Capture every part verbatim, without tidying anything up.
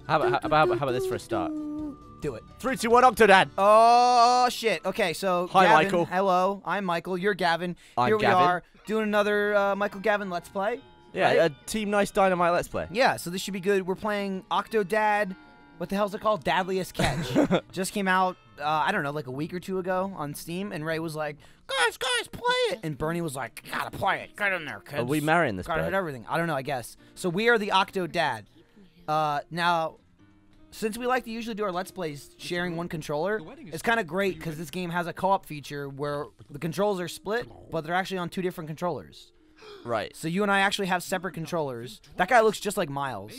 How about, how, about, how about this for a start? Do it. Three, two, one, Octodad. Oh, shit. Okay, so Hi, Gavin, Michael. Hello. I'm Michael. You're Gavin. I'm Here we Gavin. are doing another uh, Michael Gavin Let's Play. Yeah, right? a Team Nice Dynamite Let's Play. Yeah, so this should be good. We're playing Octodad. What the hell's it called? Dadliest Catch. Just came out, uh, I don't know, like a week or two ago on Steam, and Ray was like, guys, guys, play it. And Bernie was like, gotta play it. Get in there, kids. Are we marrying this Gotta bird? hit everything. I don't know, I guess. So we are the Octodad. Uh, now, since we like to usually do our Let's Plays sharing one controller, it's kind of great because this game has a co-op feature where the controls are split, but they're actually on two different controllers. Right. So you and I actually have separate controllers. That guy looks just like Miles.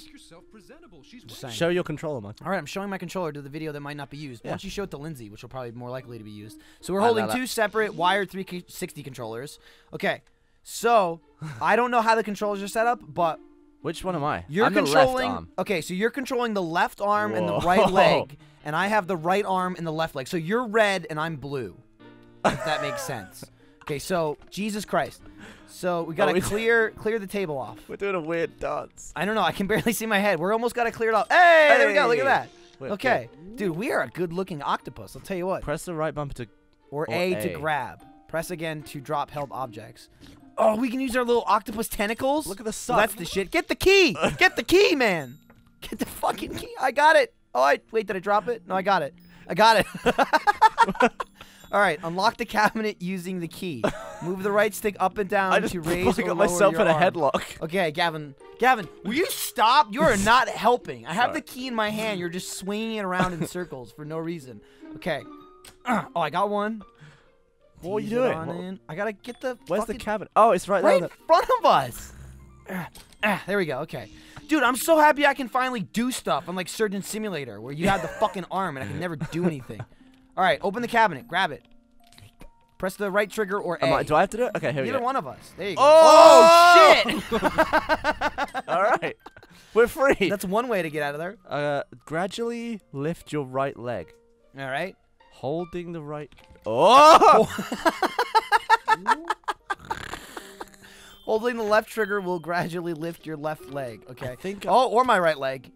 Just saying. Show your controller, man. All right, I'm showing my controller to the video that might not be used. Yeah. Once you show it to Lindsay, which will probably be more likely to be used. So we're I holding know that. two separate wired three sixty controllers. Okay, so I don't know how the controllers are set up, but Which one am I? you're I'm the controlling. left arm. Okay, so you're controlling the left arm and the Whoa. right leg, and I have the right arm and the left leg. So you're red and I'm blue. If that makes sense. Okay, so Jesus Christ. So we gotta Oh, we- clear clear the table off. We're doing a weird dance. I don't know. I can barely see my head. We're almost got to clear it off. Hey, there we go. Look at that. Wait, Okay, dude, we are a good-looking octopus. I'll tell you what. Press the right bumper to... Or, or A, to A. grab. Press again to drop held objects. Oh, we can use our little octopus tentacles. Look at the Well, sun. that's the shit. Get the key. Get the key, man. Get the fucking key. I got it. Oh, I wait. Did I drop it? No, I got it. I got it. All right, unlock the cabinet using the key. Move the right stick up and down I just to raise or got lower myself your in a arm. headlock. Okay, Gavin. Gavin, will you stop? You are not helping. I have Sorry. the key in my hand. You're just swinging it around in circles for no reason. Okay. Uh, oh, I got one. What are you Tease it doing? on What- in. I gotta get the. Where's the fucking- cabin? Oh, it's right, Right there. in front of us. Ah, ah, there we go. Okay. Dude, I'm so happy I can finally do stuff unlike Surgeon Simulator, where you have the fucking arm and I can never do anything. All right, open the cabinet. Grab it. Press the right trigger or A. Am I, do I have to do it? Okay, here we Either go. one of us. There you go. Oh! Oh, shit! All right. We're free. That's one way to get out of there. Uh, gradually lift your right leg. All right. Holding the right... Oh! Holding the left trigger will gradually lift your left leg. Okay. I think... Oh, or my right leg.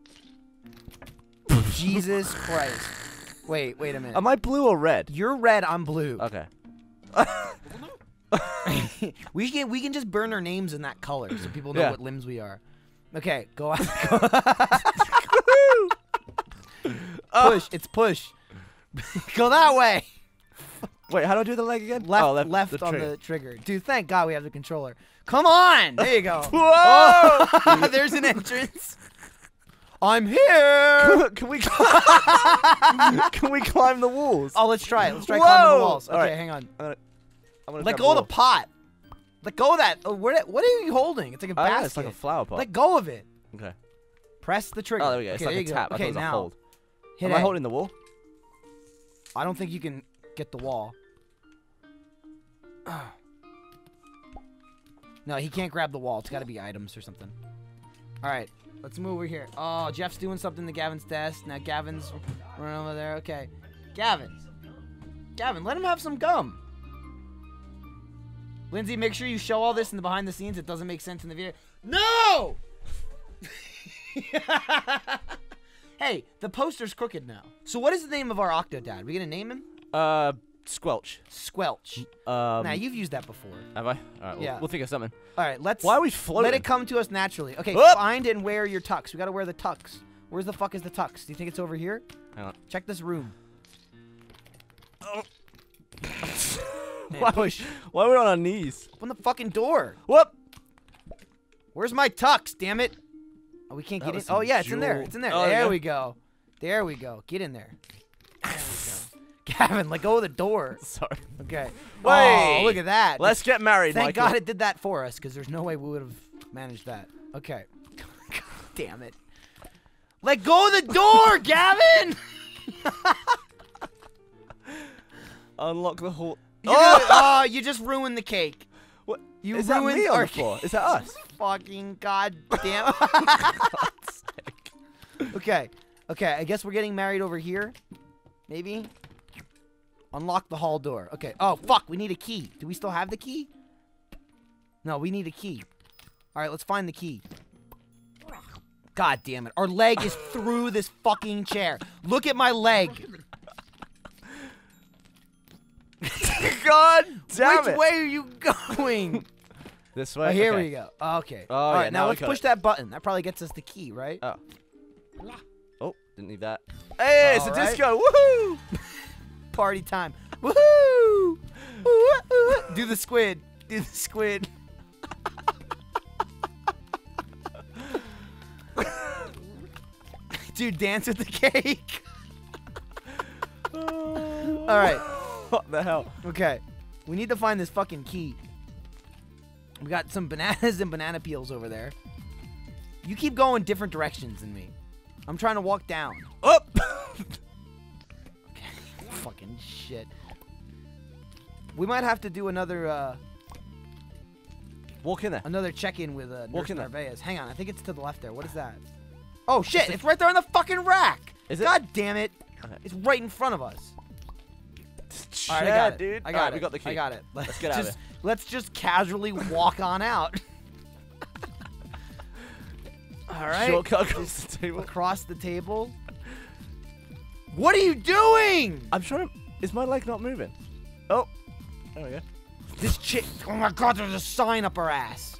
Jesus Christ. Wait, wait a minute. Am I blue or red? You're red, I'm blue. Okay. we can we can just burn our names in that color so people know Yeah. what limbs we are. Okay, go out. Push, it's push. Go that way. Wait, how do I do the leg again? Left, oh, left, left the on trigger. the trigger. Dude, thank God we have the controller. Come on! There you go. Whoa! Oh, there's an entrance. I'm here! Can we climb? Can we climb the walls? Oh, let's try it. Let's try climbing the Whoa! walls. Okay, All right. hang on. I'm gonna, I'm gonna Let grab go of the wall. pot. Let go of that. Oh, where, what are you holding? It's like a Oh, basket. yeah, it's like a flower pot. Let go of it. Okay. Press the trigger. Oh, there we go. Okay, It's like there a you go. tap. I Okay, thought it was now a hold. hit Am A. I holding the wall? I don't think you can get the wall. No, he can't grab the wall. It's got to be items or something. All right, let's move over here. Oh, Jeff's doing something to Gavin's desk. Now Gavin's running over there. Okay, Gavin. Gavin, let him have some gum. Lindsay, make sure you show all this in the behind the scenes. It doesn't make sense in the video. No! Hey, the poster's crooked now. So what is the name of our Octodad? We gonna name him? Uh, squelch. Squelch. Um, Nah, you've used that before. have I? All right, we'll, Yeah. we'll think of something. All right, let's. Why are we floating? Let it come to us naturally. Okay, Whoop! find and wear your tux. We gotta wear the tux. Where's the fuck is the tux? Do you think it's over here? Hang on. Check this room. Man, Why, push. why are we on our knees? Open the fucking door. Whoop! Where's my tux? Damn it! Oh, we can't That get in. was Oh some yeah, it's in there. jewel. It's in there. Oh, there there you we go. There we go. Get in there. There we go. Gavin, let go of the door. Sorry. Okay. Wait. Oh, look at that. Let's get married, Thank Michael. God it did that for us, because there's no way we would have managed that. Okay. God damn it. Let go of the door, Gavin! Unlock the hall. You oh! oh, you just ruined the cake. What? You Is that ruined me on our the floor? Is that us? Fucking goddamn. Okay. Okay, I guess we're getting married over here. Maybe. Unlock the hall door. Okay. Oh, fuck. We need a key. Do we still have the key? No, we need a key. All right, let's find the key. God damn it. Our leg is through this fucking chair. Look at my leg. God damn Which it. way are you going? This way? Oh, here okay. we go. Okay. Oh, All yeah, right, now, now we let's got push it. that button. That probably gets us the key, right? Oh. Oh, didn't need that. Hey, it's All a right. disco. Woohoo! Party time. Woohoo! Woo-hoo! Do the squid. Do the squid. Dude, dance with the cake. All right. What the hell? Okay. We need to find this fucking key. We got some bananas and banana peels over there. You keep going different directions than me. I'm trying to walk down. Up! Okay. Fucking shit. We might have to do another uh, Walk in there. another check-in with uh, Walk Nurse in there. Narvaez. Hang on, I think it's to the left there. What is that? Oh shit! It's right there on the fucking rack. Is it? God damn it! Okay. It's right in front of us. Shit, All right, I got it. dude. I got All right, it. we got the key. I got it. Let's get out of just, here. Let's just casually walk on out. All right. Shortcut across the table. Across the table. What are you doing? I'm trying to... Is my leg not moving? Oh. There we go. This chick. Oh my god, there's a sign up her ass.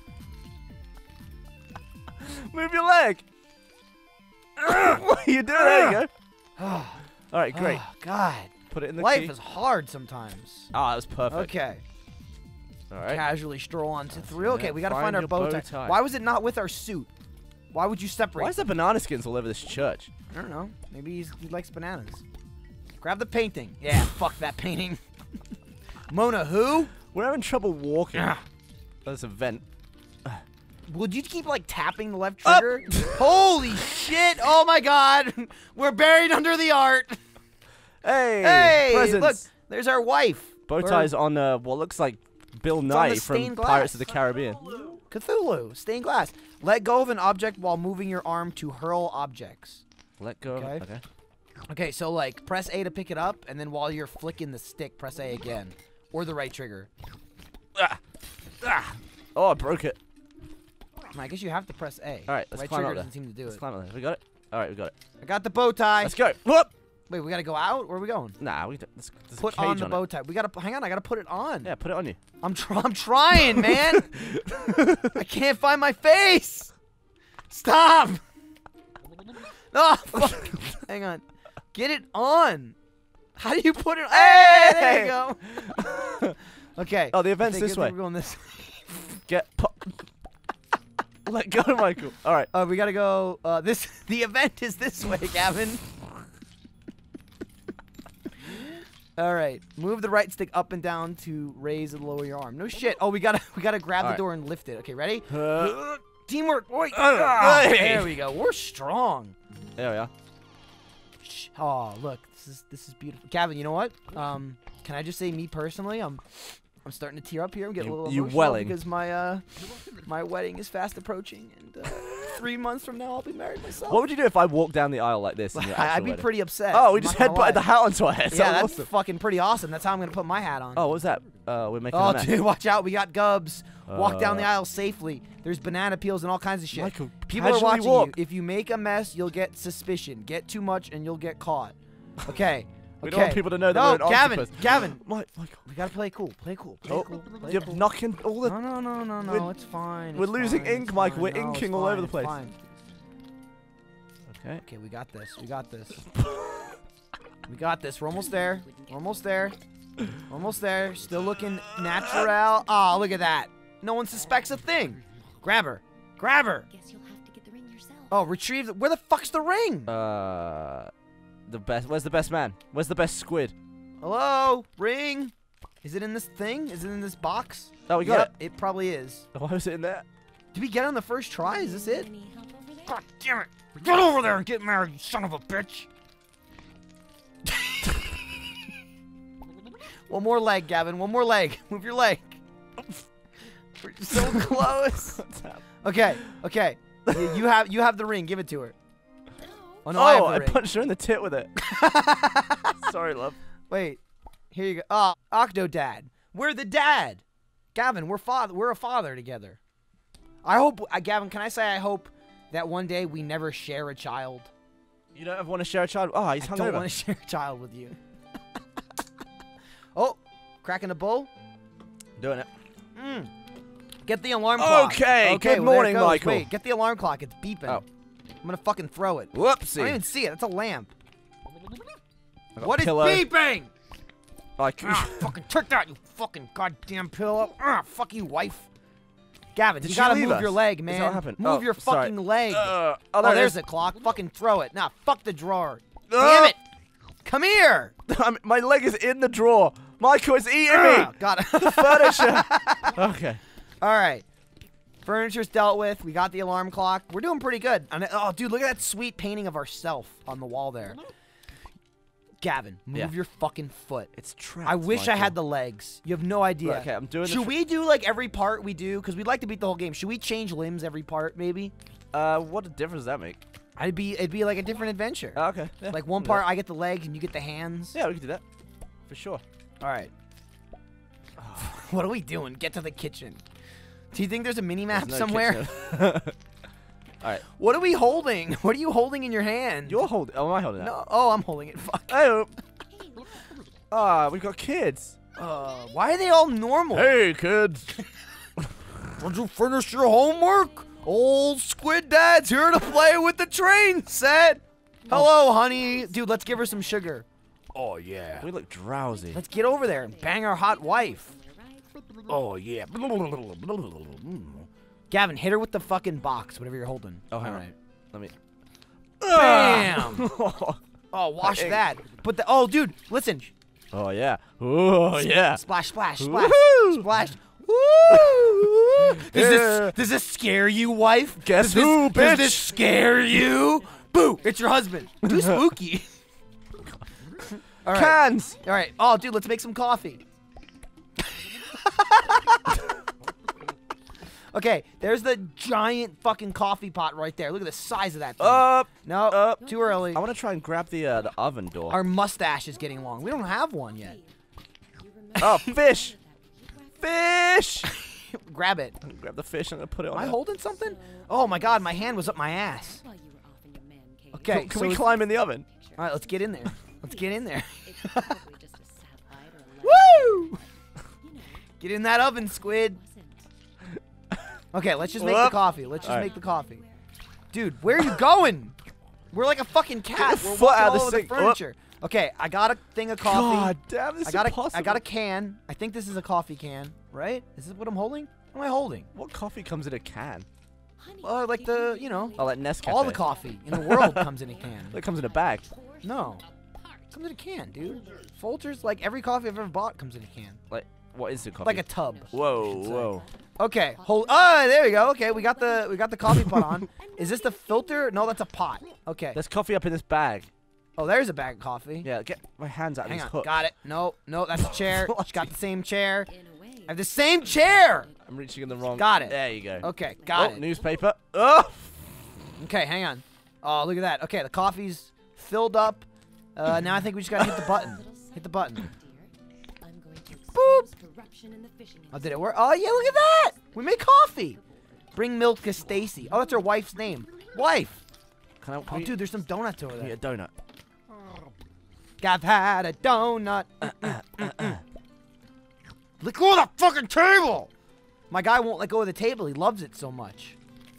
Move your leg. What are you doing? There you go. Oh, All right, great. God. Put it in the Life key. is hard sometimes. Ah, that was perfect. Okay. All right. Casually stroll onto three. Okay, Yeah, we gotta find find our your bow bow tie. tie. Why was it not with our suit? Why would you separate? Why is there banana skins all over this church? I don't know. Maybe he's, he likes bananas. Grab the painting. Yeah, fuck that painting. Mona who? We're having trouble walking. Ah. There's a vent. Would you keep like tapping the left Up. trigger? Holy shit! Oh my god! We're buried under the art. Hey. Hey, presents. look, there's our wife. Bow We're- ties on uh, what looks like Bill on the Nye from stained Pirates of glass. the Caribbean. Cthulhu, stained glass. Let go of an object while moving your arm to hurl objects. Let go. Okay. Okay. Okay, so like press A to pick it up, and then while you're flicking the stick, press A again, or the right trigger. Ah. Ah. Oh, I broke it. I guess you have to press A. All right, let's right climb trigger up there. doesn't seem to do Let's it. climb up there. We got it. All right, we got it. I got the bow tie. Let's go. Whoop. Wait, we gotta go out. Where are we going? Nah, we. Let's, there's a Put cage on the it. bow tie. We gotta hang on. I gotta put it on. Yeah, put it on you. I'm try I'm trying, man. I can't find my face. Stop. Oh, fuck. Hang on. Get it on. How do you put it? Hey, there you go. Okay. Oh, the event's I think- this I way. think We're going this. Get. Pu Let go, Michael. All right. Uh, we gotta go. Uh, this. The event is this way, Gavin. All right. Move the right stick up and down to raise and lower your arm. No shit. Oh, we gotta. We gotta grab All the right. door and lift it. Okay, ready? Uh, Teamwork. Oi. Uh, Ah, hey. there we go. We're strong. there we are. Shh. Oh, look. This is this is beautiful. Gavin, you know what? Um, can I just say, me personally, I'm I'm starting to tear up here. I'm getting You- a little you emotional welling. because my uh my wedding is fast approaching, and uh, three months from now I'll be married myself. What would you do if I walked down the aisle like this? In your I- I'd actual be wedding? pretty upset. Oh, we I'm just not gonna lie. headbutted the hat onto our heads. Yeah, That that's was awesome. fucking pretty awesome. That's how I'm gonna put my hat on. Oh, what was that? Uh, we're making Oh, a mess. dude, watch out. We got gubs. Walk down the Uh, aisle safely. There's banana peels and all kinds of shit. Michael, People are casually watching walk. you. If you make a mess, you'll get suspicion. Get too much and you'll get caught. Okay. We okay. don't want people to know that no, we're an Gavin, octopus. Gavin. My, Michael. We gotta play cool. Play cool. Play Oh, cool. Play you're cool. knocking all the... No, no, no, no, no. We're- It's fine. we're it's losing fine, ink, it's Michael. fine. We're No, it's inking all over fine, the it's place. fine. Okay. Okay, we got this. We got this. We got this. We're almost there. We're almost there. We're almost there. Still looking natural. Oh, look at that. No one suspects a thing. Grab her. Grab her. Guess you'll have to get the ring yourself. Oh, retrieve the. Where the fuck's the ring? Uh, the best... Where's the best man? Where's the best squid? Hello? Ring? Is it in this thing? Is it in this box? Oh, we got Yep, it probably is. it. Why was it in there? Did we get on the first try? Is this it? Any help over there? God damn it. Get over there and get married, you son of a bitch. One more leg, Gavin. One more leg. Move your leg. We're so close. What's happening? Okay, okay. You, you have you have the ring. Give it to her. Oh no, Oh, I have I, the ring. punched her in the tit with it. Sorry, love. Wait. Here you go. Oh, Octodad. We're the dad. Gavin, we're father. We're a father together. I hope, uh, Gavin. Can I say I hope that one day we never share a child. You don't ever want to share a child? Oh, he's I hungover. don't want to share a child with you. Oh, cracking a bull. Doing it. Mm. Get the alarm clock. Okay, Okay, good well, there it morning, goes. Michael. Wait, get the alarm clock. It's beeping. Oh. I'm gonna fucking throw it. I Whoopsie. don't even see it. It's a lamp. I got What a is pillow. beeping? Like, Ah, fucking trick that, you fucking goddamn pillow. Ah, fuck you, wife. Gavin, Did you she gotta leave move us? your leg, Is man. that what happened? Move Oh, your sorry. fucking leg. Uh, oh, oh, there it there's is. the clock. Fucking throw it. Nah, fuck the drawer. Ah! Damn it. Come here. I'm, my leg is in the drawer. Michael is eating Ah, me. got it. Furniture. Okay. All right. Furniture's dealt with. We got the alarm clock. We're doing pretty good. And, oh, dude, look at that sweet painting of ourself on the wall there. Gavin, move Yeah. your fucking foot. It's trapped. I wish I Michael. had the legs. You have no idea. Right, okay, I'm doing the Should tr- we do like every part we do? Because we'd like to beat the whole game. Should we change limbs every part, maybe? Uh, what a difference does that make? I'd be it'd be like a different adventure. Oh, okay. Yeah, Like one we can do part that. I get the legs and you get the hands. Yeah, we can do that. For sure. All right. What are we doing? Get to the kitchen. Do you think there's a mini map There's no somewhere? kitchen. Alright. What are we holding? What are you holding in your hand? You're holding. Oh, am I holding that? No. Oh, I'm holding it. Fuck. Oh. Ah, we've got kids. Uh, why are they all normal? Hey, kids. Did you finish your homework? Old Squid Dad's here to play with the train set. Hello, honey. Dude, let's give her some sugar. Oh, yeah. We look drowsy. Let's get over there and bang our hot wife. Oh, yeah. Gavin, hit her with the fucking box, whatever you're holding. Oh, hang all on. right. Let me. Bam. Ah! Oh, wash Hey. that. But the oh, dude, listen. Oh yeah. Oh yeah. Splash, splash, splash, Woohoo! splash. Woo! Does Yeah. this does this scare you, wife? Guess does this, who, Does bitch? this scare you? Boo! It's your husband. Too spooky. All right. Cans. All right. Oh, dude, let's make some coffee. Okay, there's the giant fucking coffee pot right there. Look at the size of that thing. Up. no, up. too early. I want to try and grab the uh, the oven door. Our mustache is getting long. We don't have one yet. Oh, fish. Fish. Grab it. Grab the fish. I'm gonna put it on. Am I there. holding something? Oh my god, my hand was up my ass. While you were off in your man cave. Okay, Can, can so we it's- climb in the oven? All right, let's get in there. Let's get in there. It's probably just a satellite or a Woo! You know, Get in that oven, squid. wasn't. Okay, let's just make the Whoop. coffee. Let's just All right. make the coffee. Dude, where are you going? We're like a fucking cat. Get your We're foot walking out of all the over sink. Whoop. furniture. Okay, I got a thing of coffee. God damn, this I got is a, impossible. I got a can. I think this is a coffee can, right? Is this what I'm holding? What am I holding? What coffee comes in a can? Honey, Uh, like the, you know, Oh, like Nescafe. all the coffee in the world comes in a can. It comes in a bag. No, comes in a can, dude. Folgers, like every coffee I've ever bought comes in a can. Like what is the coffee? Like a tub. Whoa, whoa. Okay, hold. Oh, there we go. Okay, we got the we got the coffee pot on. Is this the filter? No, that's a pot. Okay. There's coffee up in this bag. Oh, there's a bag of coffee. Yeah, get my hands out Hang of on. this hook. Got it. No, no, that's a chair. She got the same chair. in a way. I have the same chair. I'm reaching in the wrong. Got it. There you go. Okay, got oh, it. newspaper. Oh. Okay, hang on. Oh, look at that. Okay, the coffee's filled up. Uh, now I think we just gotta hit the button. Hit the button. Dear, I'm going to Boop. expose corruption in the fishing Oh, did it work? Oh, yeah, look at that. We made coffee. Bring milk to Stacy. Oh, that's her wife's name. Wife. Can I? Can Oh, we- dude, there's some donuts over can we there. get a donut. I've had a donut. Mm, mm, mm, mm. Let go of the fucking table. My guy won't let go of the table. He loves it so much.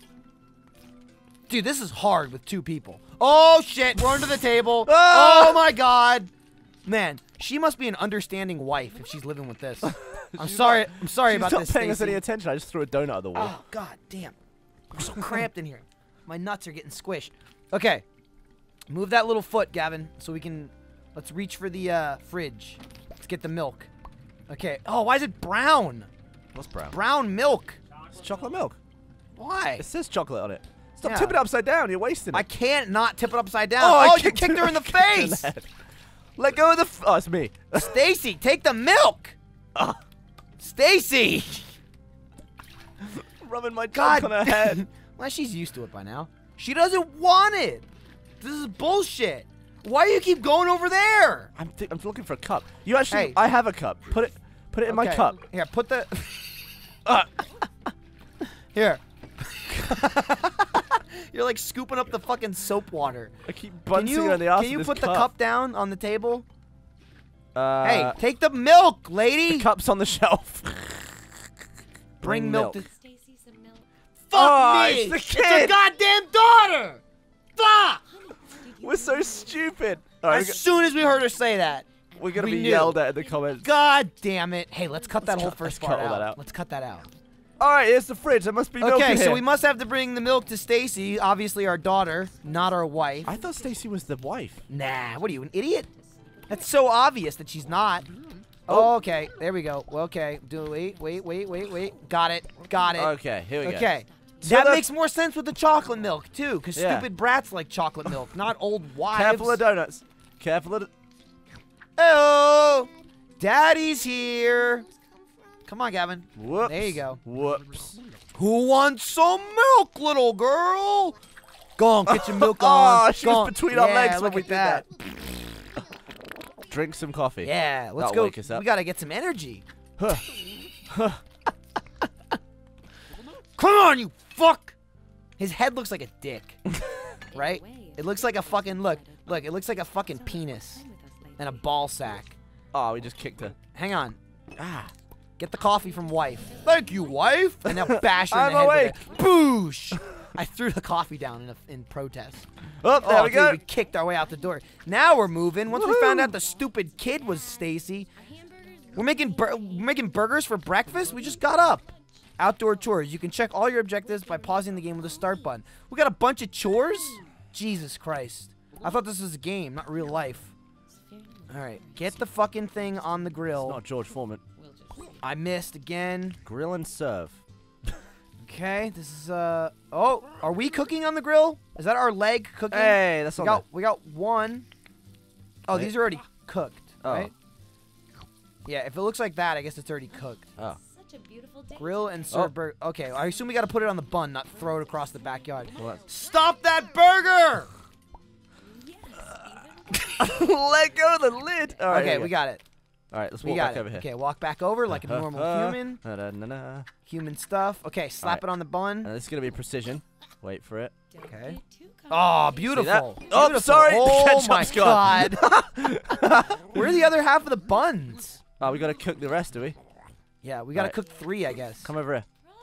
Dude, this is hard with two people. Oh, shit. We're under the table. Ah! Oh, my God. Man, she must be an understanding wife if she's living with this. I'm She's sorry. not- I'm sorry She's about not this, paying us Stacey. any attention. I just threw a donut at the wall. Oh, God damn. I'm so cramped in here. My nuts are getting squished. Okay. Move that little foot, Gavin, so we can... Let's reach for the uh, fridge. Let's get the milk. Okay. Oh, why is it brown? What's brown? Brown milk. It's chocolate milk. Why? It says chocolate on it. Stop Yeah. tipping it upside down. You're wasting it. I can't not tip it upside down. Oh, I Oh, you kicked kicked her- her in the I kicked her in face. the head. Let go of the. F oh, it's me. Stacy, take the milk. Ah, Stacy. rubbing my God. junk on her head. Well, she's used to it by now. She doesn't want it. This is bullshit. Why do you keep going over there? I'm, th I'm looking for a cup. You actually, Hey. I have a cup. Put it, put it in my Okay. cup. Here, put the. Ah. Here. You're like scooping up the fucking soap water. I keep Can bouncing you, on the ass can you of put this the cup. cup down on the table? Uh, Hey, take the milk, lady. the cup's on the shelf. Bring milk. To Stacy some milk. Fuck Oh, me! it's the It's kid. a goddamn daughter. Fuck! We're so stupid. All right, As soon as we heard her say that, we're gonna we be knew. yelled at in the comments. God damn it! Hey, let's cut that whole cut- first let's part cut all out. that out. Let's cut that out. All right, here's the fridge. There must be milk Okay, in so here. we must have to bring the milk to Stacy, obviously our daughter, not our wife. I thought Stacy was the wife. Nah, what are you, an idiot? That's so obvious that she's not. Oh, okay, there we go. Okay, do wait, wait, wait, wait, wait. Got it, got it. Okay, here we go. Okay. So That the- makes more sense with the chocolate milk, too, because Yeah. stupid brats like chocolate milk, not old wives. Careful of donuts. Careful of. Hello! Daddy's here! Come on, Gavin. Whoops. There you go. Whoops. Who wants some milk, little girl? Go on, get your milk Oh, on. she Go was on. between our Yeah, legs when look we at did that. Drink some coffee. Yeah, let's That'll go. wake us up. We gotta get some energy. Huh. Come on, you fuck! His head looks like a dick, right? It looks like a fucking look. Look, it looks like a fucking penis and a ball sack. Oh, we just kicked her. Hang on. Ah. Get the coffee from wife. Thank you, wife. And now bash her in I'm the head awake. with it. Boosh! I threw the coffee down in, a, in protest. Oh, there oh, we dude, go. we kicked our way out the door. Now we're moving. Once we found out the stupid kid was Stacy, we're making bur we're making burgers for breakfast. We just got up. Outdoor chores. You can check all your objectives by pausing the game with a start button. We got a bunch of chores? Jesus Christ. I thought this was a game, not real life. All right, get the fucking thing on the grill. Not George Foreman. I missed again. Grill and serve. Okay, this is uh oh, are we cooking on the grill? Is that our leg cooking? Hey, that's we on got we got one. Oh, Wait. these are already cooked, Oh. right? Yeah, if it looks like that, I guess it's already cooked. Oh. Such a beautiful day. Grill and serve Oh. burger. Okay, I assume we got to put it on the bun, not throw it across the backyard. Well, that's- Stop that burger! Let go of the lid. All right. Okay, we got it. All right, let's We walk got back it. over here. Okay, walk back over like a Uh, normal uh, human. na, na, na, na. Human stuff. Okay, slap Alright. it on the bun. And this is gonna be precision. Wait for it. Okay. Oh, beautiful. Oh, Beautiful. sorry, the Oh my ketchup's gone. god. Where are the other half of the buns? Oh, we gotta cook the rest, do we? Yeah, we gotta Right. cook three, I guess. Come over here.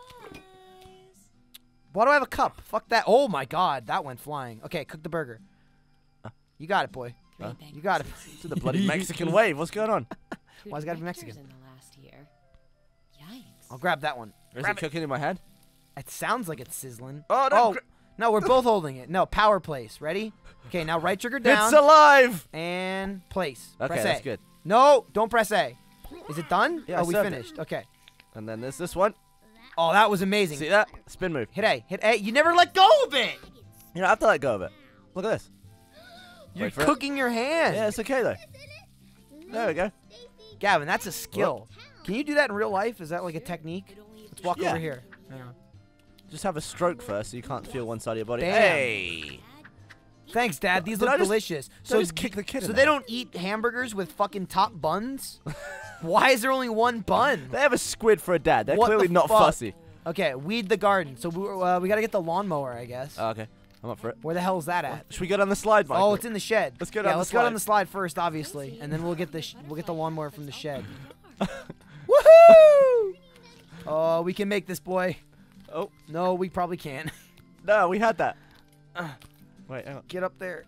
Why do I have a cup? Fuck that. Oh my god, that went flying. Okay, cook the burger. Uh. You got it, boy. Huh? You got it. To the bloody Mexican wave. What's going on? Why's it gotta be Mexican? In the last year. Yikes. I'll grab that one. Is Grab it cooking in my head? It sounds like it's sizzling. Oh, no, Oh, gra- no, we're both holding it. No, power place. Ready? Okay, now right trigger down. It's alive. And place. Okay, press that's A. good. No, don't press A. Is it done? Yeah, I oh, we served it. finished. Okay. And then there's this one. Oh, that was amazing. See that? Spin move. Hit A. Hit A. You never let go of it. You don't have to let go of it. Look at this. You're Wait for it. cooking your hand. Yeah, it's okay though. There we go. Gavin, that's a skill. Can you do that in real life? Is that like a technique? Let's walk Yeah. over here. Hang on. Just have a stroke first so you can't feel one side of your body. Damn. Hey! Thanks, Dad. These Did look I just- delicious. I So just kick the kid So in they the don't eat hamburgers with fucking top buns? Why is there only one bun? They have a squid for a dad. They're What the clearly not fuck? fussy. Okay, weed the garden. So we, uh, we gotta get the lawnmower, I guess. Oh, okay. I'm up for it. Where the hell is that at? Should we go down the slide, Michael? Oh, it's in the shed. Let's go yeah, down the let's go down slide. the slide first, obviously, and then we'll get the sh we'll get the lawnmower from the shed. Woohoo! Oh, we can make this, boy. Oh. No, we probably can't. No, we had that. Wait, hang on. Get up there.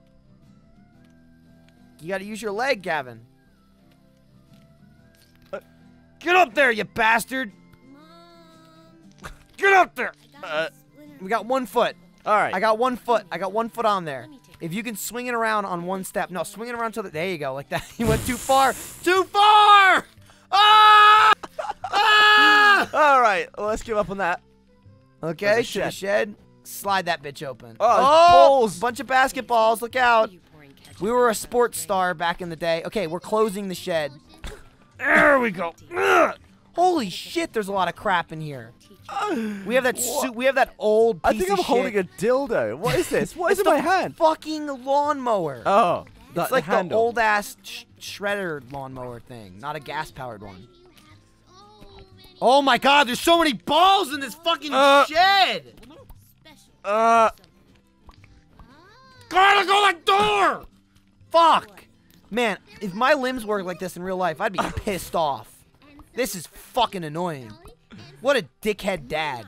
You gotta use your leg, Gavin. Uh. Get up there, you bastard! Get up there! Uh, We got one foot. all right. I got one foot. I got one foot on there. If you can swing it around on one step. No, swing it around to the... There you go, like that. You went too far. Too far! Ah! Ah! all right. Well, let's give up on that. Okay, There's a to the shed. shed. Slide that bitch open. Oh, there's balls. Bunch of basketballs. Look out. You pouring ketchup We were a sports star back in the day. Okay, we're closing the shed. There we go. Ugh. Holy shit, there's a lot of crap in here. We have that What? suit. We have that old piece I think of I'm holding shit. a dildo. What is this? What is It's in the my hand? fucking lawnmower. Oh, it's like the handle. old ass sh shredder lawnmower thing, not a gas powered one. Oh my god, there's so many balls in this fucking Uh. shed. Uh. Gotta go that door! Fuck! Man, if my limbs worked like this in real life, I'd be pissed off. This is fucking annoying. What a dickhead dad.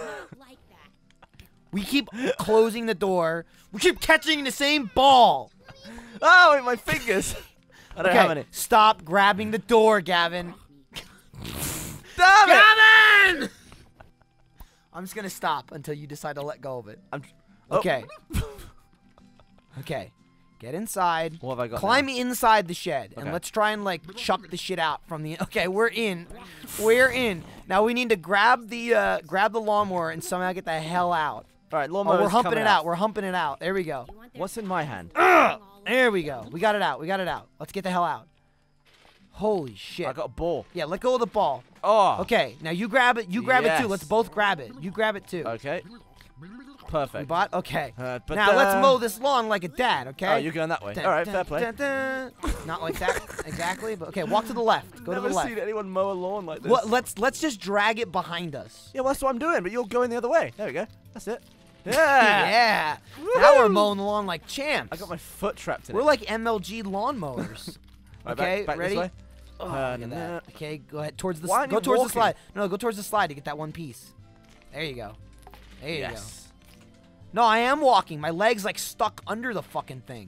We keep closing the door. We keep catching the same ball. Oh, wait, my fingers. I don't Okay, have any. stop grabbing the door, Gavin. Damn it! Gavin! I'm just gonna stop until you decide to let go of it. I'm. Oh. Okay. Okay. Get inside. What have I got Climb now? inside the shed, Okay. and let's try and like chuck the shit out from the. Okay, we're in. We're in. Now we need to grab the uh, grab the lawnmower and somehow get the hell out. All right, Oh, lawnmower's we're humping coming it out. We're humping it out. There we go. What's in my hand? There we go. We got it out. We got it out. Let's get the hell out. Holy shit. I got a ball. Yeah, let go of the ball. Oh. Okay, now you grab it. You grab it too. Yes. Let's both grab it. You grab it too. Okay. We Perfect. bought. Okay. Uh, but Now let's uh, mow this lawn like a dad. Okay. Oh, you're going that way. Dun, All right, dun, fair play. dun, dun. Not like that exactly, but okay. Walk to the left. Go Never to the left. seen anyone mow a lawn like this. What? Let's let's just drag it behind us. Yeah, well, that's what I'm doing, but you're going the other way. There we go. That's it. Yeah. Yeah. Now we're mowing the lawn like champs. I got my foot trapped in We're it. like M L G lawnmowers. Right, Okay, back, back ready? This way. Oh, Uh, look at no, that. no. Okay, go ahead towards the Why s- aren't go you towards walking? the slide. No, no, go towards the slide to get that one piece. There you go. There you Yes. go. No, I am walking. My leg's like stuck under the fucking thing.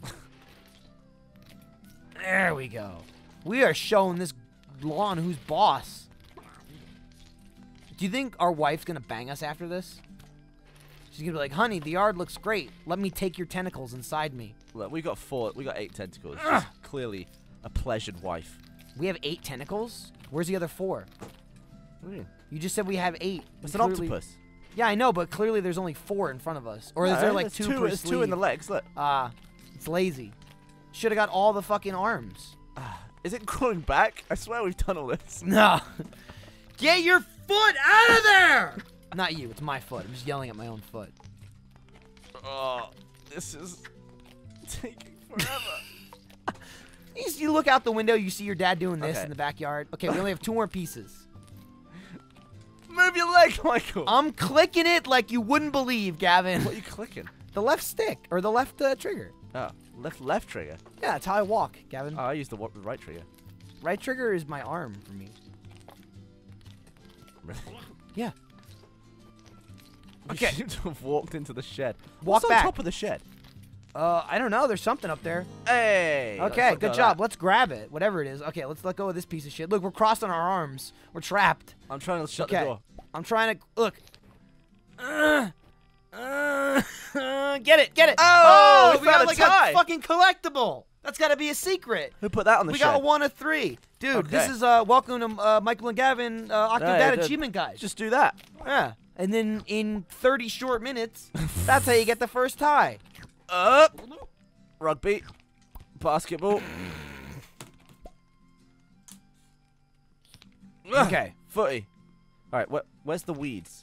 There we go. We are showing this lawn who's boss. Do you think our wife's gonna bang us after this? She's gonna be like, honey, the yard looks great. Let me take your tentacles inside me. Look, we got four. We got eight tentacles. She's clearly a pleasured wife. We have eight tentacles? Where's the other four? What do you mean? You just said we have eight. It's And an clearly- octopus. Yeah, I know, but clearly there's only four in front of us. Or is No, there like there's two, two per There's sleeve? two in the legs. Look. Ah, it's lazy. Should have got all the fucking arms. Is it crawling back? I swear we've done all this. No. Get your foot out of there! Not you, it's my foot. I'm just yelling at my own foot. Oh, this is taking forever. You, s- you look out the window, you see your dad doing this Okay. in the backyard. Okay, we only have two more pieces. Move your leg, Michael. I'm clicking it like you wouldn't believe, Gavin. What are you clicking? The left stick, or the left uh, trigger. Oh, left left trigger. Yeah, that's how I walk, Gavin. Oh, I used the, wa- the right trigger. Right trigger is my arm for me. Really? Yeah. We Okay. seem to have walked into the shed. Walk What's back. on top of the shed? Uh, I don't know. There's something up there. Hey. let's Okay, let go good of job. that. Let's grab it. Whatever it is. Okay, let's let go of this piece of shit. Look, we're crossing our arms. We're trapped. I'm trying to shut Okay. the door. I'm trying to look. Uh, uh, get it, get it. Oh, we we got found a like tie. a fucking collectible. That's got to be a secret. Who put that on the We shed? got one of three, dude. This Okay. is uh, welcome to uh, Michael and Gavin uh, Octodad Yeah, dude. Achievement Guys. Just do that. Yeah, and then in thirty short minutes, that's how you get the first tie. Up. Rugby. Basketball. Okay. Footy. All right. Wh where's the weeds?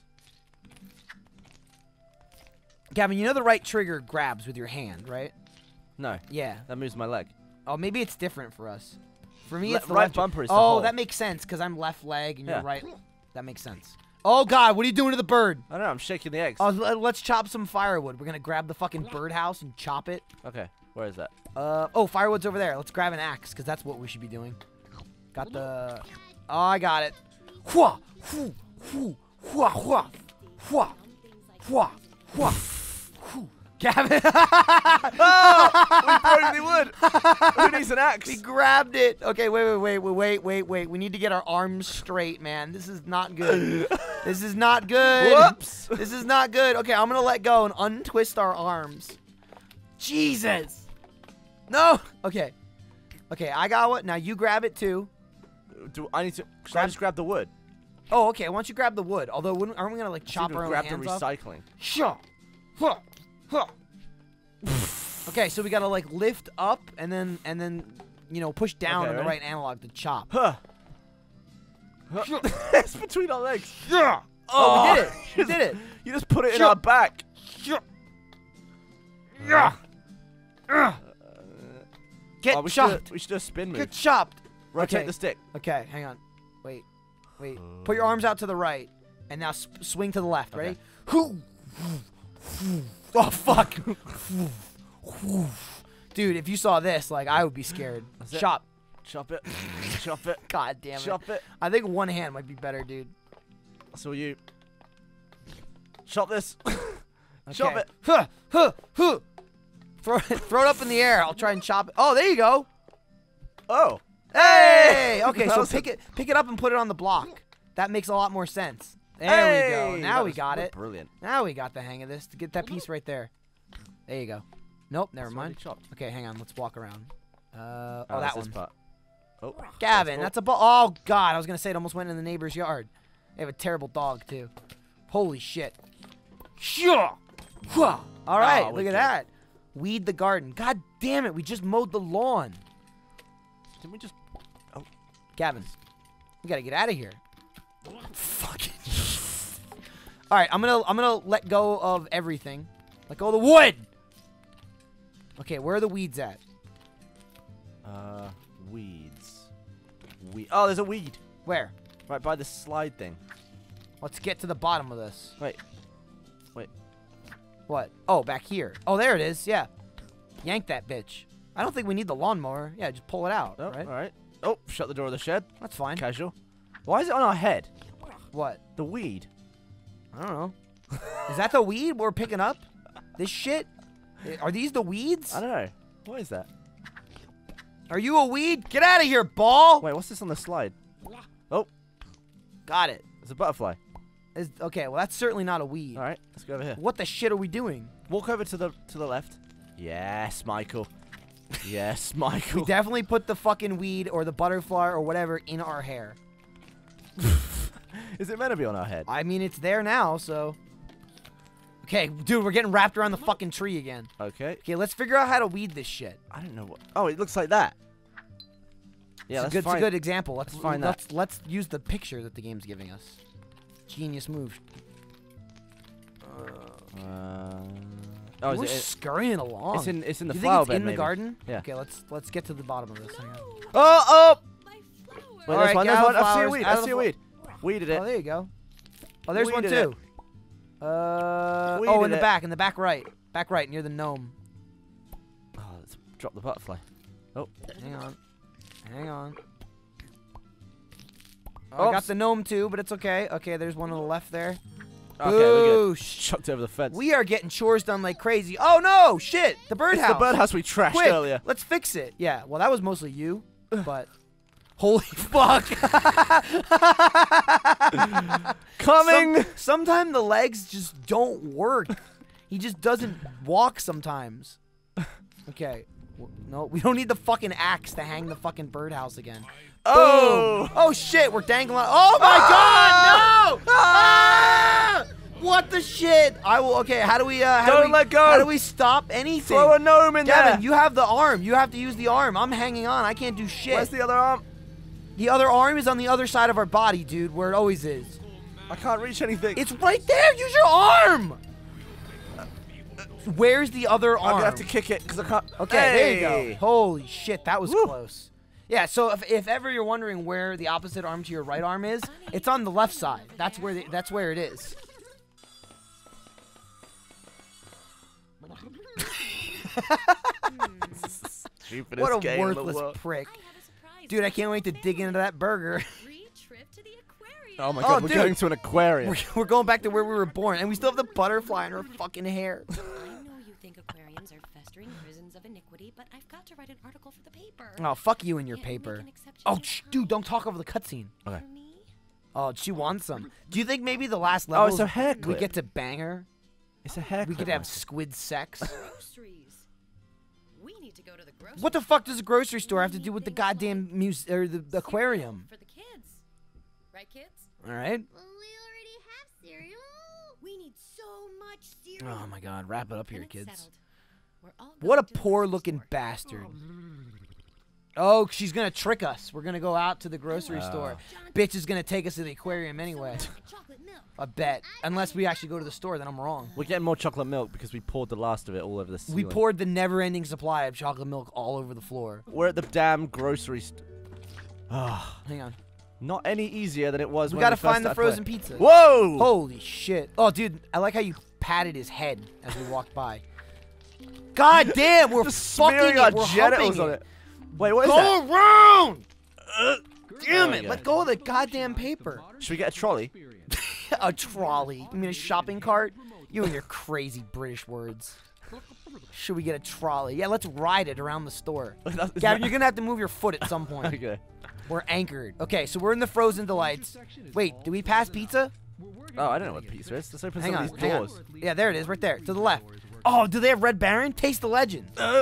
Gavin, you know the right trigger grabs with your hand, right? No. Yeah. That moves my leg. Oh, maybe it's different for us. For me, Le- it's the right left bumper is the Oh, hole. that makes sense because I'm left leg and Yeah. you're right. That makes sense. Oh God, what are you doing to the bird? I don't know. I'm shaking the eggs. Oh, l- let's chop some firewood. We're gonna grab the fucking birdhouse and chop it. Okay. Where is that? Uh oh, firewood's over there. Let's grab an axe because that's what we should be doing. Got the. Oh, I got it. Hua, hoo, hoo, hua, hua, hua, hua, hua, hoo. Gavin. Oh! We broke the wood. Who needs an axe? We grabbed it. Okay, wait, wait, wait, wait, wait, wait, wait. We need to get our arms straight, man. This is not good. This is not good. Whoops. This is not good. Okay, I'm gonna let go and untwist our arms. Jesus. No. Okay. Okay, I got what? Now you grab it too. Do I need to? Should I Grab- just grab the wood? Oh, okay. Why don't you grab the wood? Although, wouldn't, aren't we gonna like chop Seem to our have own grabbed hands the off? recycling. Sure. Huh. Huh. Okay, so we gotta like lift up and then and then you know push down Okay, on the ready? right analog to chop. Huh. Huh. It's between our legs. Yeah. Oh, we did it. We did it. You just put it in Sure. our back. Yeah. Yeah. Get Oh, we should do- chopped. we should do a spin move. Get chopped. Rotate okay. the stick. Okay, hang on. Wait. Wait. Put your arms out to the right, and now sp swing to the left. Ready? Okay. Hoo. Oh fuck! Dude, if you saw this, like, I would be scared. That's it. Chop. Chop it. Chop it. God damn it. Chop it. I think one hand might be better, dude. So you. Chop this. Okay. Chop it. Huh, huh, huh. Throw it, throw it up in the air. I'll try and chop it. Oh, there you go. Oh. Hey! Okay, That so was pick a- it, pick it up and put it on the block. That makes a lot more sense. There we go. Hey! Now That we was got it. Brilliant. Now we got the hang of this. To get that piece right there. There you go. Nope, never It's already mind. chopped. Okay, hang on. Let's walk around. Uh, oh, Oh, that that's one. this part. Oh. Gavin, that's a ball. Oh God, I was gonna say it almost went in the neighbor's yard. They have a terrible dog too. Holy shit. Sure. All right, Oh, look we at did. that. Weed the garden. God damn it, we just mowed the lawn. Didn't we just? Gavin, we gotta get out of here. Fucking. All right, I'm gonna I'm gonna let go of everything. Let go of the wood. Okay, where are the weeds at? Uh, weeds. We. Oh, there's a weed. Where? Right by the slide thing. Let's get to the bottom of this. Wait. Wait. What? Oh, back here. Oh, there it is. Yeah. Yank that bitch. I don't think we need the lawnmower. Yeah, just pull it out. Oh, right? all right. Oh, shut the door of the shed. That's fine. Casual. Why is it on our head? What? The weed. I don't know. Is that the weed we're picking up? This shit? Are these the weeds? I don't know. What is that? Are you a weed? Get out of here, ball! Wait, what's this on the slide? Oh, Got it. it's a butterfly. Is, okay, well, that's certainly not a weed. All right, let's go over here. What the shit are we doing? Walk over to the to the left. Yes, Michael. Yes, Michael. We definitely put the fucking weed or the butterfly or whatever in our hair. Is it meant to be on our head? I mean, it's there now, so... Okay, dude, we're getting wrapped around the fucking tree again. Okay. Okay, let's figure out how to weed this shit. I don't know what. Oh, it looks like that. Yeah, it's, a let's good, it's a find. good example. Let's let's find let's, let's use the picture that the game's giving us. Genius move. Uh, oh, is We're it? scurrying along. It's in. It's in the Do you think flower it's bed. in the maybe. garden? Yeah. Okay, let's let's get to the bottom of this. Hang on. Oh, oh! My flower. Wait, All there's right, one. get There's out one. of the I see a flowers, weed. out I of see the a weed. Weeded it. Oh, there you go. Oh, there's one Weeded it. too. Uh, oh, Weeded in the it. back, in the back right, back right near the gnome. Oh, let's drop the butterfly. Oh. Hang on, hang on. Oh, I got Oops. the gnome too, but it's okay. Okay, there's one on the left there. Okay, we're good. Boosh. Chucked over the fence. We are getting chores done like crazy. Oh no, shit! The birdhouse. It's the birdhouse we trashed Quick, earlier. let's fix it. Yeah, well, that was mostly you, but holy fuck! Coming. Some, sometimes the legs just don't work. He just doesn't walk sometimes. Okay. W- No, we don't need the fucking axe to hang the fucking birdhouse again. Oh. Boom. Oh shit, we're dangling. Oh my god, no! Ah! What the shit? I will. Okay, how do we? Uh, how Don't do we, let go. How do we stop anything? Throw a gnome in Gavin, there. you have the arm. You have to use the arm. I'm hanging on. I can't do shit. Where's the other arm? The other arm is on the other side of our body, dude, where it always is. I can't reach anything. It's right there. Use your arm. Where's the other I'm arm? gonna have to kick it because I can't. Okay, there you Hey. go. Holy shit, that was Woo. close. Yeah, so if, if ever you're wondering where the opposite arm to your right arm is, it's on the left side. That's where the, that's where it is. Stupidest What a game in the worthless world. prick. I have a surprise. Dude, I can't wait to dig into that burger. Free trip to the aquarium. Oh my Oh, god, we're dude. going to an aquarium. We're, we're going back to where we were born, and we still have the butterfly in her fucking hair. I know you think aquariums are festering prisons of iniquity, but I've got to write an article for the paper. Oh, fuck you and your Can't we make paper. an exception Oh, to shh, come dude, don't talk over the cutscene. Okay. for me? Oh, she wants some. Do you think maybe the last level Oh, it's a hair we clip. get to bang her? It's a hair. We clip, could have Michael. squid sex. Groceries. We need to go to the grocery What the fuck does a grocery store have to do with the goddamn muse or the, the aquarium? for the kids. Right, kids? All right. Well, we already have cereal. We need so much cereal. Oh my god, wrap it up here, Then it's kids. settled. We're all What a going to the poor grocery looking store. bastard. Oh, she's gonna trick us. We're gonna go out to the grocery Oh. store. Bitch is gonna take us to the aquarium anyway. Chocolate milk. I bet. Unless we actually go to the store, then I'm wrong. We're getting more chocolate milk because we poured the last of it all over the ceiling. We poured the never-ending supply of chocolate milk all over the floor. We're at the damn grocery store. Ah, Hang on. not any easier than it was We when gotta we first find the started frozen playing. pizza. Whoa! Holy shit. Oh, dude, I like how you patted his head as we walked by. God damn, we're Just fucking smearing it. our We're genitals humping on it. it. Wait, what is Go that? around! Uh, Damn there it! we Let go. go of the goddamn paper. Should we get a trolley? A trolley. You mean a shopping cart? You and your crazy British words. Should we get a trolley? Yeah, let's ride it around the store. That's- Gavin, you're gonna have to move your foot at some point. Okay. We're anchored. Okay, so we're in the Frozen Delights. Wait, do we pass pizza? Oh, I don't know what pizza is. Let's open Hang some on, of these hang on. doors. Yeah, there it is, right there, to the left. Oh, do they have Red Baron? Taste the legend. Uh,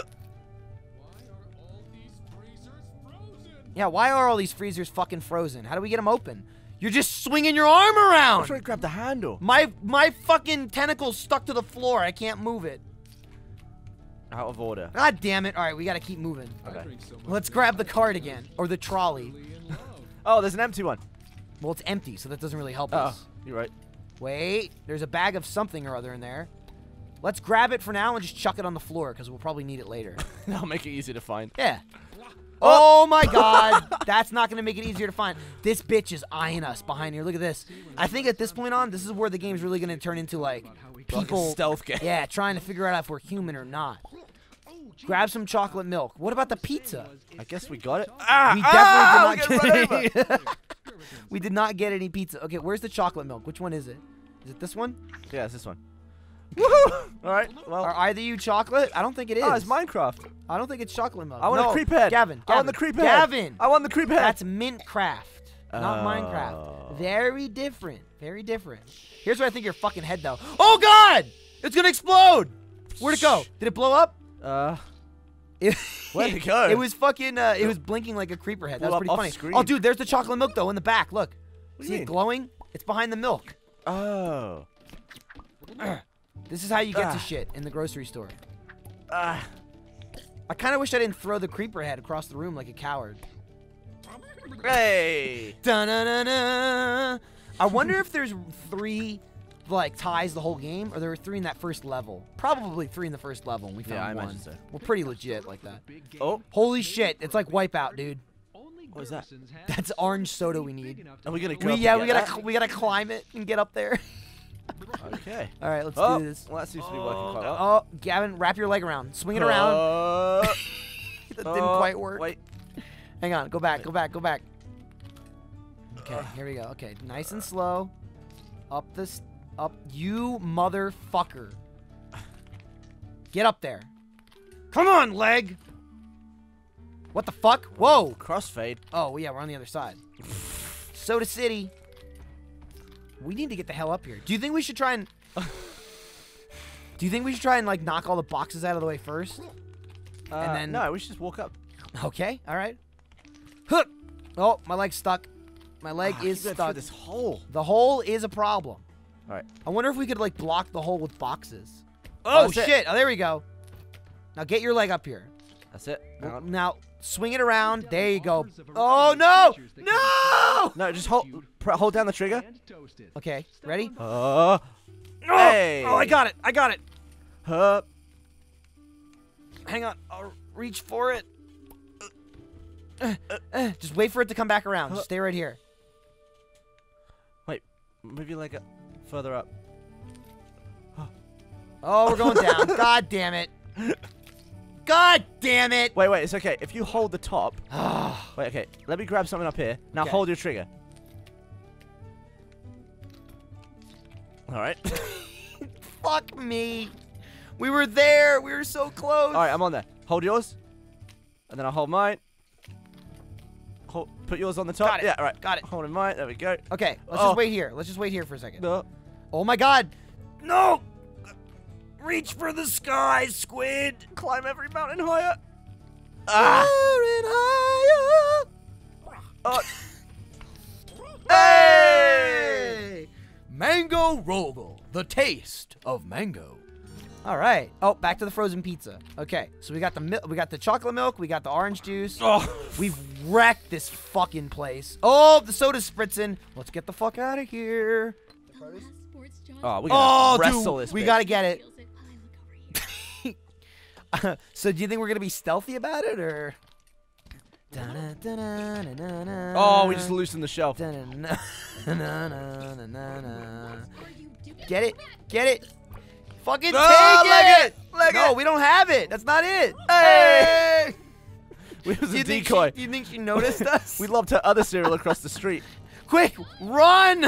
Yeah, why are all these freezers fucking frozen? How do we get them open? You're just swinging your arm I'm around. trying to grab the handle. My my fucking tentacle's stuck to the floor. I can't move it. Out of order. God damn it. All right, we got to keep moving. Okay. Let's grab the cart again. Or the trolley. Oh, there's an empty one. Well, it's empty, so that doesn't really help Oh, us. you're right. Wait, there's a bag of something or other in there. Let's grab it for now and just chuck it on the floor, because we'll probably need it later. That'll make it easy to find. Yeah. Oh my god. That's not going to make it easier to find. This bitch is eyeing us behind here. Look at this. I think at this point on, this is where the game's really going to turn into, like, Like a people... stealth game. Yeah, trying to figure out if we're human or not. Grab some chocolate milk. What about the pizza? I guess we got it. Ah, We ah, definitely we did get not run get We did not get any pizza. Okay, where's the chocolate milk? Which one is it? Is it this one? Yeah, it's this one. Woohoo! All right. Well. Are either you chocolate? I don't think it is. Oh, it's Minecraft. I don't think it's chocolate milk. I want no, a creep head. Gavin, Gavin. I want the creep head. Gavin. I want the creep head. That's Mintcraft, not Oh. Minecraft. Very different. Very different. Here's what I think your fucking head though. Oh God! It's gonna explode. Where'd it go? Did it blow up? Uh. It, Where'd it go? It was fucking. Uh, it was blinking like a creeper head. That Blew was up pretty off funny. screen. Oh, dude, there's the chocolate milk though in the back. Look. What do See you it mean? glowing? It's behind the milk. Oh. This is how you get Ah. to shit in the grocery store. Ah. I kind of wish I didn't throw the creeper head across the room like a coward. Hey. Da-na-na-na. I wonder if there's three, like, ties the whole game, or there were three in that first level. Probably three in the first level, and we found Yeah, I one. imagine so. We're pretty legit like that. Oh. Holy shit, it's like Wipeout, dude. What is that? That's orange soda we need. Are we gonna go? We, up yeah, and we get gotta that? cl- we gotta climb it and get up there. Okay. All right, let's Oh, do this. well, that seems to be working quite well. Oh, Gavin, wrap your leg around. Swing it around. Uh, That uh, didn't quite work. Wait. Hang on, go back, go back, go back. Okay, here we go. Okay, nice and slow. Up this, up, you motherfucker. Get up there. Come on, leg. What the fuck? Whoa. Crossfade. Oh, yeah, we're on the other side. Soda City. We need to get the hell up here. Do you think we should try and... Do you think we should try and, like, knock all the boxes out of the way first? Uh, And then- no, we should just walk up. Okay, all right. Huh. Oh, my leg's stuck. My leg Ah, is keep going stuck. through this hole. The hole is a problem. All right. I wonder if we could, like, block the hole with boxes. Oh, Oh, shit. shit. Oh, there we go. Now get your leg up here. That's it. Hang on. Now swing it around. There you go. Oh, no. No. No, just hold, pr hold down the trigger. Okay, ready? Uh. Oh, Hey. oh, I got it. I got it. Hup. Hang on. I'll reach for it. Uh, uh, uh, just wait for it to come back around. Just stay right here. Wait. Move your leg up. Further up. Oh, we're going down. God damn it. God damn it. Wait, wait. It's okay. If you hold the top. Wait, okay. Let me grab something up here. Now Okay. hold your trigger. All right. Fuck me. We were there. We were so close. All right, I'm on there. Hold yours. And then I'll hold mine. Hold, put yours on the top. Got it. Yeah, all right. Got it. Holding mine. There we go. Okay, let's Oh. just wait here. Let's just wait here for a second. No. Oh my god. No. Reach for the sky, squid. Climb every mountain higher. Ah. Oh. Hey! Mango Rogel, the taste of mango. All right. Oh, back to the frozen pizza. Okay, so we got the mil- we got the chocolate milk, we got the orange juice. Oh. We've wrecked this fucking place. Oh, the soda's spritzing. Let's get the fuck out of here. Oh, we Oh, gotta wrestle dude, this. we bitch. gotta get it. So, do you think we're gonna be stealthy about it, or? Oh, we just loosened the shelf. Get it, get it. Fucking Oh, take leg it! it! Leg no, it! we don't have it. That's not it. Hey! We was Do a you think decoy. she- Do you think she noticed us? We lobbed her other cereal across the street. Quick, run!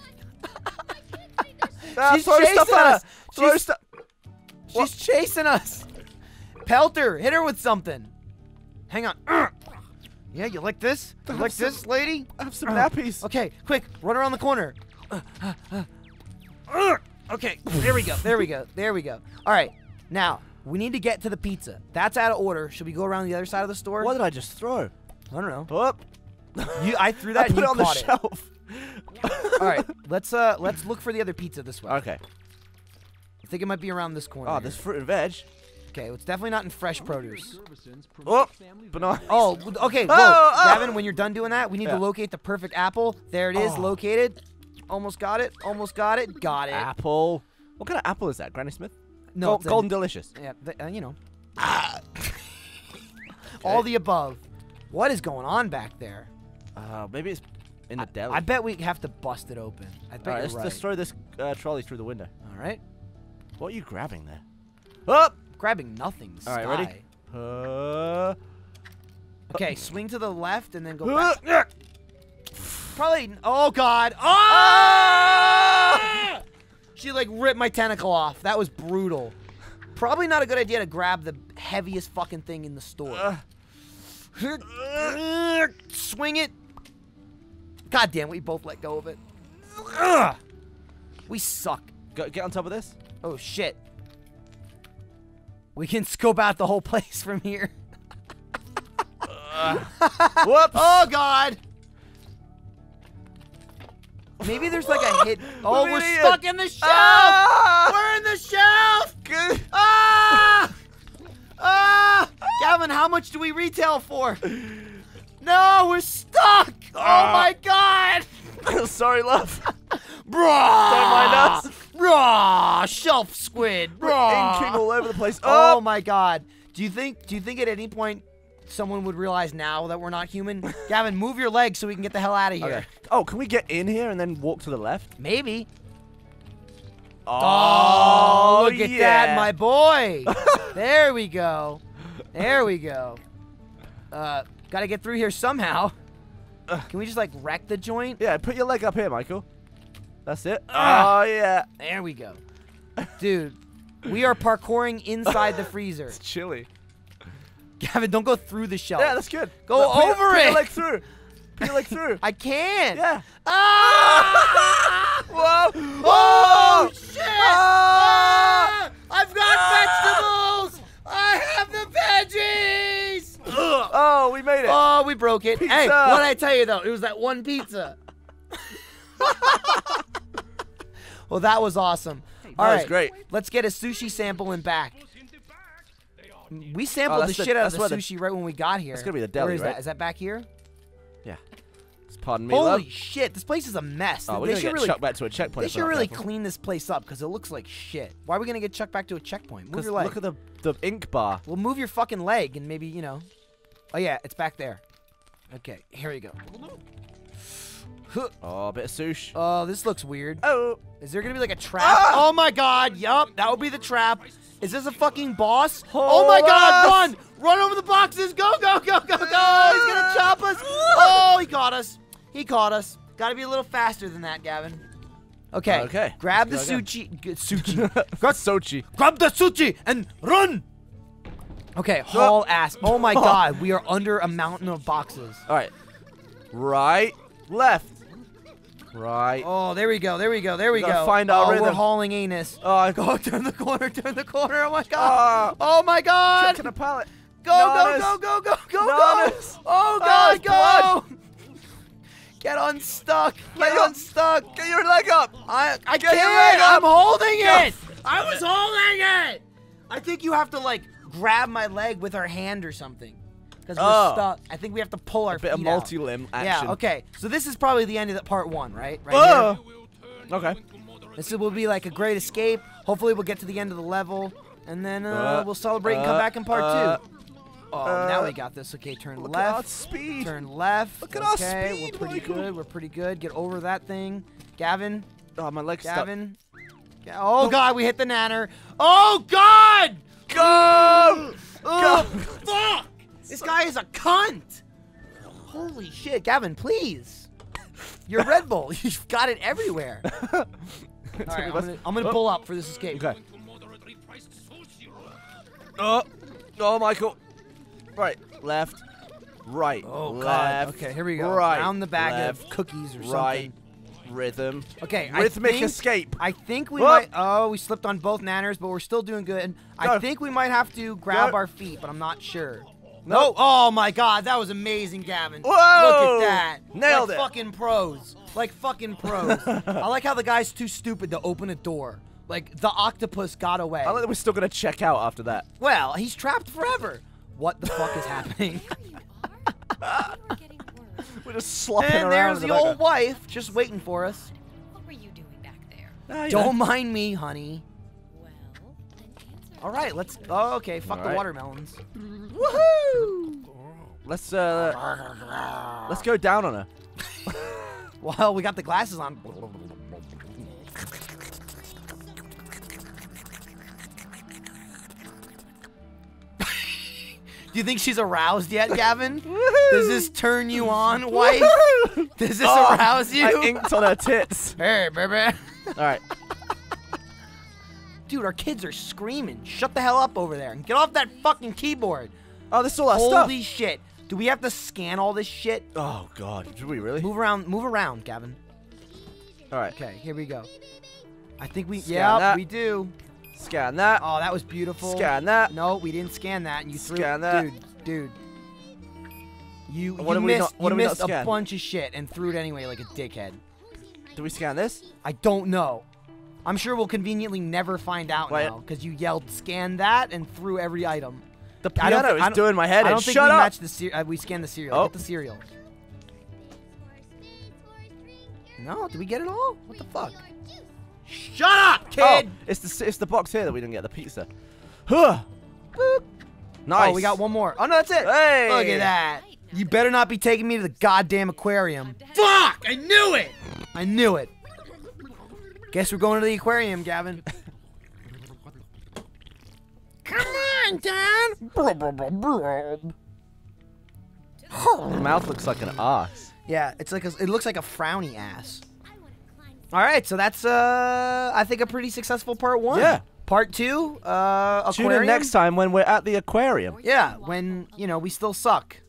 Ah, She's throw chasing stuff at her. us. Throw She's- stuff. She's chasing us. Pelt her. Hit her with something. Hang on. Ugh. Yeah, you like this? You Have like some- this, lady? I have some Ugh. nappies. Okay, quick, run around the corner. Uh, uh, uh. Ugh. Okay, there we go, there we go, there we go. All right, now, we need to get to the pizza. That's out of order. Should we go around the other side of the store? What did I just throw? I don't know. Up. You, I threw that I and put you it on the caught it. shelf. All right, let's uh, let's look for the other pizza this way. Okay. I think it might be around this corner. Oh, here. there's fruit and veg. Okay, it's definitely not in fresh produce. Oh, banana. Oh, okay, whoa. Oh, oh. Gavin, when you're done doing that, we need Yeah. to locate the perfect apple. There it is, Oh. located. Almost got it, almost got it, got it. Apple. What kind of apple is that? Granny Smith? No, Gol- it's a- Golden Delicious. Yeah, th- uh, you know. All the above. What is going on back there? Uh, maybe it's in the deli. I bet we have to bust it open. I bet All right, you're let's, right. let's throw this uh, trolley through the window. All right. What are you grabbing there? Up. Grabbing nothing. All right, sky. ready? Uh. Okay, swing to the left and then go Uh, back. Probably. Oh God. Oh! Ah! She like ripped my tentacle off. That was brutal. Probably not a good idea to grab the heaviest fucking thing in the store. Uh, Swing it. God damn, we both let go of it. Ugh. We suck. go, get on top of this. Oh shit. We can scope out the whole place from here. Whoops. Oh God. Maybe there's like a hit. Oh, We're we're idiots. stuck in the shelf. Ah! We're in the shelf. Good. Ah! Ah! Gavin, how much do we retail for? No, we're stuck. Oh Ah. my God. Sorry, love. Brah! Don't mind us. Brah! Shelf squid. We're Brah! inking all over the place. Oh Oh, my God. Do you think do you think at any point someone would realize now that we're not human? Gavin, move your legs so we can get the hell out of here. Okay. Oh, can we get in here and then walk to the left? Maybe. Oh, look at yeah. that, my boy. There we go. There we go. Uh, gotta get through here somehow. Can we just like wreck the joint? Yeah, put your leg up here, Michael. That's it. Ah. Oh, yeah. There we go. Dude, we are parkouring inside the freezer. It's chilly. Gavin, don't go through the shelf. Yeah, that's good. Go Look, put your- over put it. Your leg through. Put your leg through. I can't. Yeah. Ah! Whoa. Oh, shit! Ah! Ah! I've got vegetables! I have the veggies! Ugh. Oh, we made it. Oh, we broke it. Hey, Pizza. what did I tell you, though? It was that one pizza. Well, that was awesome. All That right, was great. let's get a sushi sample and back. We sampled Oh, the that's the- shit out of that's the where the- sushi right when we got here. That's gonna be the deli, Where is right? that? Is that back here? Yeah. Pardon me, Holy love. shit, this place is a mess. Oh, we're they gonna should get really, chucked back to a checkpoint. they if should we're not really careful. clean this place up because it looks like shit. Why are we gonna get chucked back to a checkpoint? Move 'Cause your leg. look at the the ink bar. Well, move your fucking leg and maybe, you know. Oh, yeah, it's back there. Okay, here we go. Huh. Oh, a bit of sush. Oh, this looks weird. Oh. Is there gonna be like a trap? Ah! Oh my God! Yup, that would be the trap. Is this a fucking boss? Hold Oh my God! us! Run! Run over the boxes! Go! Go! Go! Go! Go! He's gonna chop us! Oh, he caught us! He caught us! Gotta be a little faster than that, Gavin. Okay. Okay, Grab the let's go again. sushi. g- Sushi. Got Sochi. Grab the sushi and run! Okay, haul ass. Oh my God, we are under a mountain of boxes. All right. Right. Left. Right. Oh, there we go, there we go, there we, We gotta go. find our oh, we're rhythm. hauling anus. Oh, I Go, turn the corner, turn the corner. Oh my God. Oh. Oh my God. Checking the pallet. Go, go, Nanas. go, go, go, go, Nanas. go. Oh Oh, God, it's go. Get unstuck. Get Get your- unstuck. Get your leg up. I, I Get your can't. leg up. I'm holding Go. it. I was holding it. I think you have to like grab my leg with our hand or something. Because we're Oh. stuck. I think we have to pull our A bit of feet out. multi-limb action. Yeah, okay. So this is probably the end of the part one, right? Right Oh. Okay. here. This will be like a great escape. Hopefully we'll get to the end of the level. And then uh, Uh, we'll celebrate and come uh, back in part uh, two. Oh, uh, now we got this. Okay, turn Look at our left. speed. Turn left. Look at our okay, speed, we're pretty Michael. good. We're pretty good. Get over that thing. Gavin. Oh, my leg's stuck. Gavin. Oh God, we hit the nanner. Oh God! Go! Oh, fuck! This guy is a cunt. Holy shit, Gavin, please. You're Red Bull. You've got it everywhere. All right, I'm gonna, I'm gonna pull up for this escape. Okay. Oh, oh, Michael. Right, left, right. Oh left, God. Okay, here we go. Right, Down the bag left, of cookies or right, something. rhythm. Okay, Rhythmic I think, escape. I think we Whoop. might. Oh, we slipped on both nanners, but we're still doing good. And I Go. think we might have to grab Go. our feet, but I'm not sure. No. No. Oh my God, that was amazing, Gavin. Whoa. Look at that. Nailed like it. Fucking pros. Like fucking pros. I like how the guy's too stupid to open a door. Like the octopus got away. I like that we're still gonna check out after that. Well, he's trapped forever. What the fuck is happening? There you are. You are getting worse. We're just slopping And around. there's in the the old wife just waiting for us. What were you doing back there? background. Don't mind me, honey. Well, then answer. All right, let's. Oh, okay. Fuck All the right. watermelons. Woohoo! Let's uh, let's go down on her. Well, we got the glasses on. Do you think she's aroused yet, Gavin? Does this turn you on, wife? Does this Oh, arouse you? I inked on her tits. Hey, baby. All right. Dude, our kids are screaming. Shut the hell up over there and get off that fucking keyboard. Oh, this is all our stuff. Holy shit. Do we have to scan all this shit? Oh God, should we really? Move around, move around, Gavin. All right. Okay, here we go. I think we, Scan yeah, that. we do. Scan that. Oh, that was beautiful. Scan that. No, we didn't scan that, and you threw. Scan that. Dude, dude. You, What you did we missed, not- what you did we not missed a scan? bunch of shit and threw it anyway like a dickhead. Do we scan this? I don't know. I'm sure we'll conveniently never find out Wait. now because you yelled "scan that" and threw every item. The I don't piano thi- I is don't- doing my head I in. don't think Shut we up. matched the cer- uh, we scanned the cereal. Oh. Get the cereal. No, did we get it all? What the fuck? Shut up, kid! Oh, it's the it's the box here that we didn't get the pizza. Huh. Boop. Nice. Oh, we got one more. Oh no, that's it. Hey. Look at that. You better not be taking me to the goddamn aquarium. Fuck! I knew it. I knew it. Guess we're going to the aquarium, Gavin. Come on, Dad. His mouth looks like an ass. Yeah, it's like a, it looks like a frowny ass. All right, so that's uh, I think a pretty successful part one. Yeah. Part two, uh, Tune aquarium. in next time when we're at the aquarium. Yeah, when you know we still suck.